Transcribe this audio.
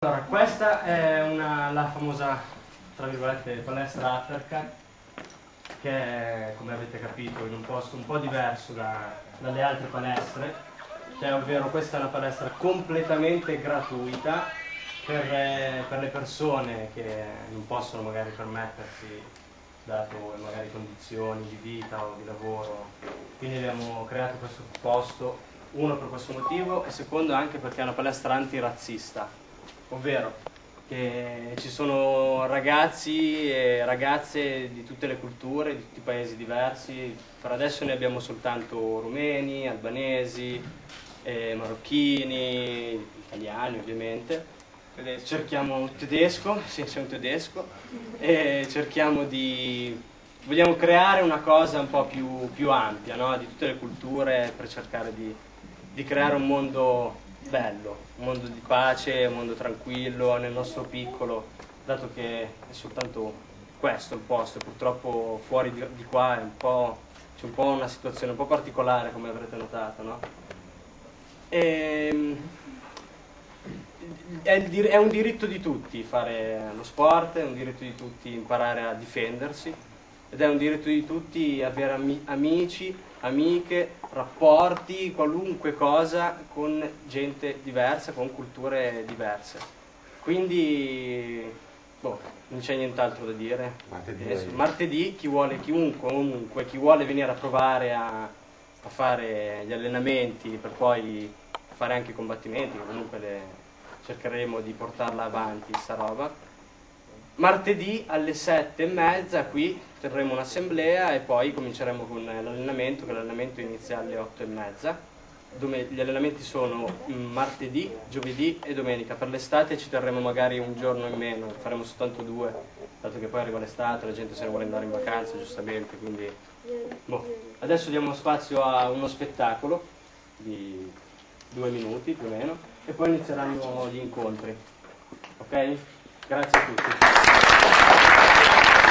Allora, questa è la famosa, tra virgolette, palestra uppercut, che è, come avete capito, in un posto un po' diverso dalle altre palestre, cioè, ovvero questa è una palestra completamente gratuita per le persone che non possono magari permettersi, dato magari condizioni di vita o di lavoro. Quindi abbiamo creato questo posto, uno per questo motivo e secondo anche perché è una palestra antirazzista, ovvero che ci sono ragazzi e ragazze di tutte le culture, di tutti i paesi diversi. Per adesso ne abbiamo soltanto rumeni, albanesi, marocchini, italiani ovviamente. Cerchiamo tedesco, sì, c'è un tedesco, e vogliamo creare una cosa un po' più ampia, no? Di tutte le culture, per cercare di creare un mondo bello, un mondo di pace, un mondo tranquillo nel nostro piccolo, dato che è soltanto questo il posto. Purtroppo fuori di qua c'è un po' una situazione un po' particolare, come avrete notato, no? È un diritto di tutti fare lo sport, è un diritto di tutti imparare a difendersi ed è un diritto di tutti avere amici, amiche, rapporti, qualunque cosa con gente diversa, con culture diverse. Quindi, non c'è nient'altro da dire. Martedì chiunque, chi vuole venire a provare a fare gli allenamenti per poi fare anche i combattimenti, che comunque cercheremo di portarla avanti sta roba. Martedì alle 7:30 qui terremo un'assemblea e poi cominceremo con l'allenamento, che l'allenamento inizia alle 8:30. Gli allenamenti sono martedì, giovedì e domenica. Per l'estate ci terremo magari un giorno in meno, faremo soltanto 2, dato che poi arriva l'estate, la gente se ne vuole andare in vacanza giustamente, quindi adesso diamo spazio a uno spettacolo di 2 minuti più o meno e poi inizieranno gli incontri. Ok? Grazie a tutti.